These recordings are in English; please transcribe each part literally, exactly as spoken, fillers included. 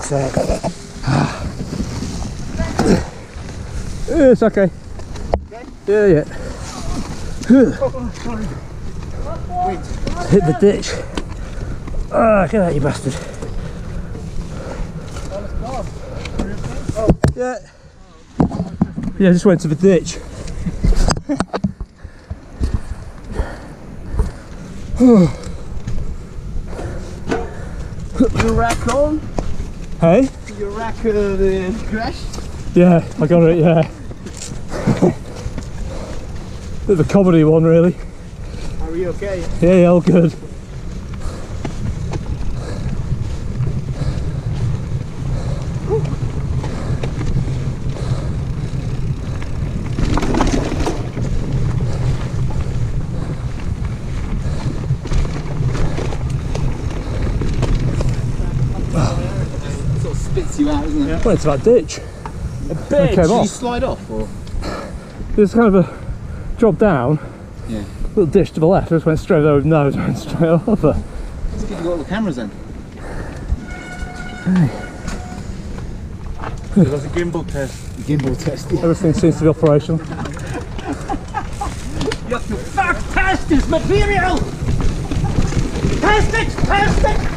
sake. It's okay. Okay? Yeah, yeah. Oh, sorry. Wait. Hit the ditch. Ah, get out, you bastard. Oh, yeah. Yeah, I just went to the ditch. You rack on? Hey? You rack uh, the crash? Yeah, I got it, yeah. Bit of a comedy one, really. Are you okay? Yeah, yeah, all good. Sort of spits you out, isn't it? Yeah. Went to that ditch. A bit. Came Did off. you slide off? Or? There's kind of a drop down. Yeah. Little ditch to the left. I just went straight over the nose, went straight over. It's good you got all the cameras then. Hey. It was a gimbal test. Gimbal test. Yeah. Everything seems to be operational. You have to fuck test this material! Test it! Test it!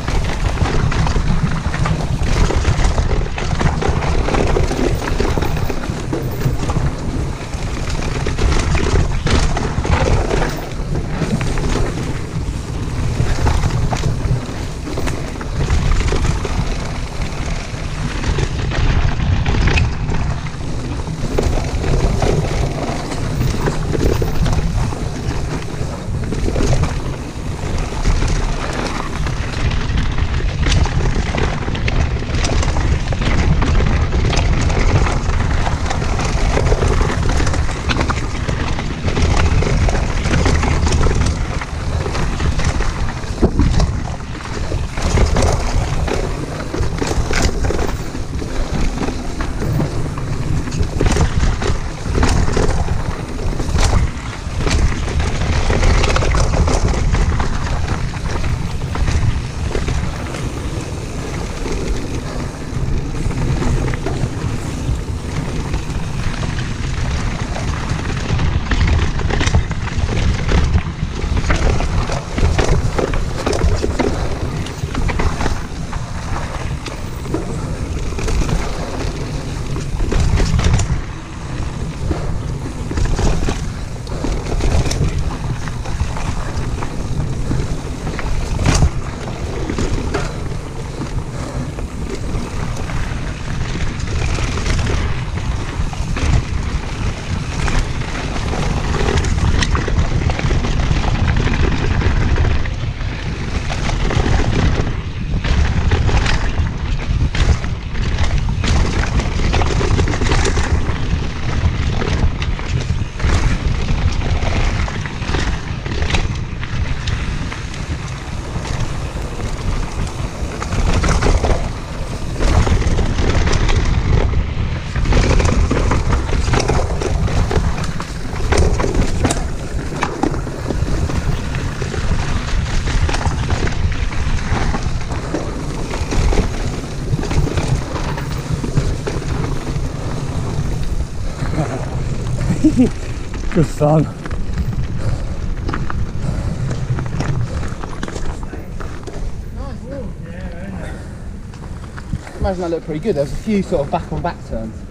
Good fun. Imagine that looked pretty good. There was a few sort of back on back turns.